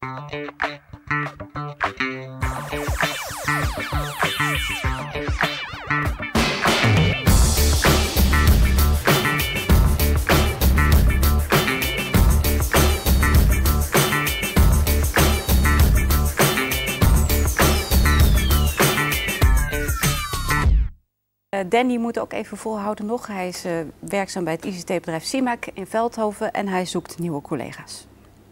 Danny moet ook even volhouden nog. Hij is werkzaam bij het ICT-bedrijf Simac in Veldhoven en hij zoekt nieuwe collega's.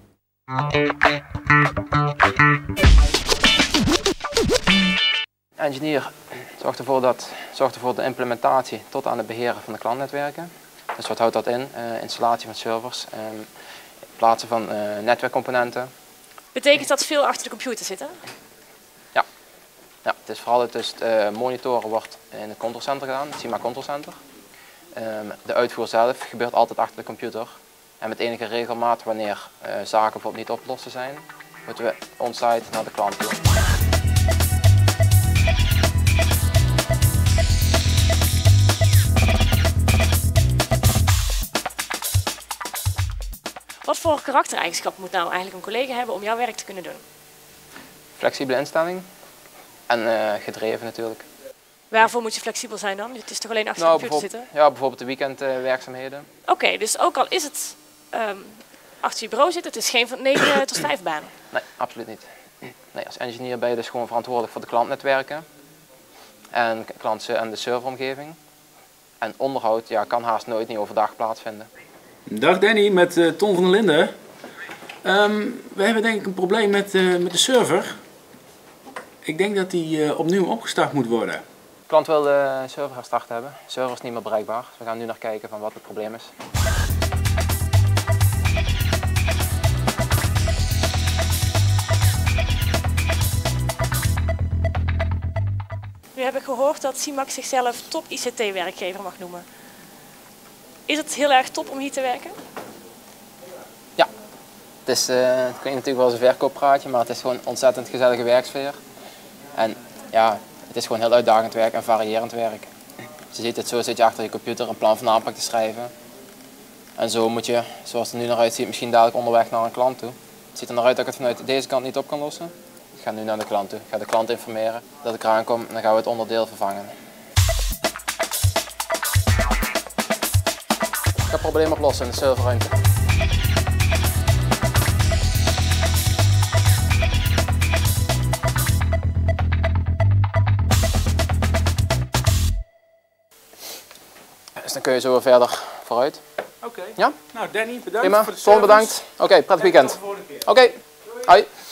Engineer zorgt ervoor de implementatie tot aan het beheren van de klantnetwerken. Dus wat houdt dat in? Installatie van servers, plaatsen van netwerkcomponenten. Betekent dat veel achter de computer zitten? Ja, het is vooral het monitoren wordt in het controlcenter gedaan, het Simac Control Center. De uitvoer zelf gebeurt altijd achter de computer. En met enige regelmaat, wanneer zaken bijvoorbeeld niet op te lossen zijn, moeten we on-site naar de klant toe. Wat voor karaktereigenschappen moet nou eigenlijk een collega hebben om jouw werk te kunnen doen? Flexibele instelling en gedreven natuurlijk. Waarvoor moet je flexibel zijn dan? Het is toch alleen achter de computer zitten? Ja, bijvoorbeeld de weekendwerkzaamheden. Oké, dus ook al is het achter je bureau zitten, het is geen van 9 tot 5 baan? Nee, absoluut niet. Nee, als engineer ben je dus gewoon verantwoordelijk voor de klantnetwerken en de serveromgeving. En onderhoud kan haast nooit niet overdag plaatsvinden. Dag Danny, met Ton van der Linden. We hebben denk ik een probleem met de server. Ik denk dat die opnieuw opgestart moet worden. De klant wil de server herstart hebben. De server is niet meer bereikbaar. Dus we gaan nu naar kijken van wat het probleem is. Nu heb ik gehoord dat Simac zichzelf top ICT-werkgever mag noemen. Is het heel erg top om hier te werken? Ja, het klinkt natuurlijk wel eens een verkooppraatje, maar het is gewoon een ontzettend gezellige werksfeer. En ja, het is gewoon heel uitdagend werk en variërend werk. Dus je ziet het, zo zit je achter je computer een plan van aanpak te schrijven. En zo moet je, zoals het er nu naar uitziet, misschien dadelijk onderweg naar een klant toe. Het ziet er naar uit dat ik het vanuit deze kant niet op kan lossen. Ik ga nu naar de klant toe. Ik ga de klant informeren dat ik eraan kom en dan gaan we het onderdeel vervangen. Ik ga het probleem oplossen in de serverruimte. Dus dan kun je zo weer verder vooruit. Oké. Ja? Nou Danny, bedankt Prima. voor de Ton, service. bedankt. Oké, prettig weekend. Oké, hoi.